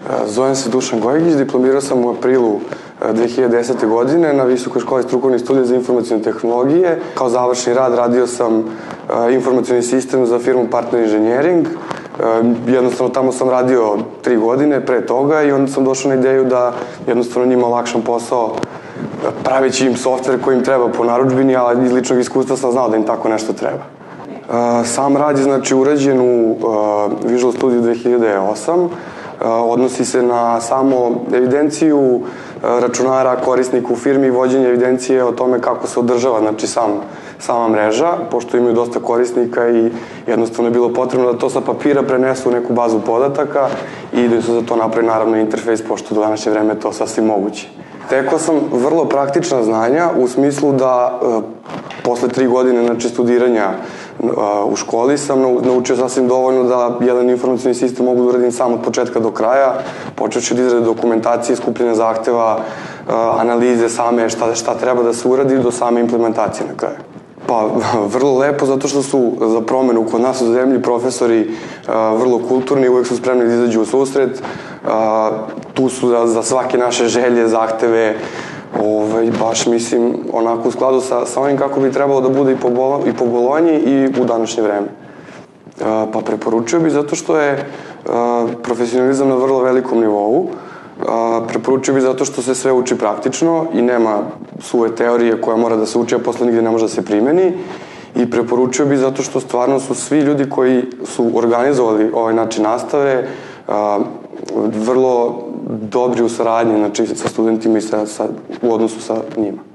Zovem se Dušan Gojgić, diplomirao sam u aprilu 2010. godine na Visokoj školi strukovnih studija za informacione tehnologije. Kao završni rad radio sam informacioni sistem za firmu Partner Engineering. Jednostavno tamo sam radio 3 godine pre toga i onda sam došao na ideju da jednostavno njima olakšam posao praveći im softver koji im treba po narudžbini, a iz ličnog iskustva sam znao da im tako nešto treba. Sam rad je znači urađen u Visual Studio 2008. Odnosi se na samo evidenciju računara korisnika u firmi i vođenje evidencije o tome kako se održava znači sama mreža, pošto imaju dosta korisnika i jednostavno je bilo potrebno da to sa papira prenesu u neku bazu podataka i da su za to napravi naravno interfejs, pošto do današnje vreme je to sasvim moguće. Tekao sam vrlo praktična znanja u smislu da posle 3 godine znači studiranja u školi sam naučio sasvim dovoljno da jedan informacioni sistem mogu da uradim sam od početka do kraja, počeći od izrade dokumentacije, skupljene zahteva, analize same šta treba da se uradi do same implementacije na kraju. Pa, vrlo lepo, zato što su za promenu kod nas u zemlji profesori vrlo kulturni, uvek su spremni da izađu u susret, tu su za svake naše želje, zahteve, baš mislim onako u skladu sa ovim kako bi trebalo da bude i po Bolonji i u današnje vreme. Pa preporučio bi zato što je profesionalizam na vrlo velikom nivou, preporučio bi zato što se sve uči praktično i nema suve teorije koja mora da se uči, a posle nigde ne može da se primeni, i preporučio bi zato što stvarno su svi ljudi koji su organizovali ovaj način nastave vrlo dobri u saradnji, znači sa studentima i u odnosu sa njima.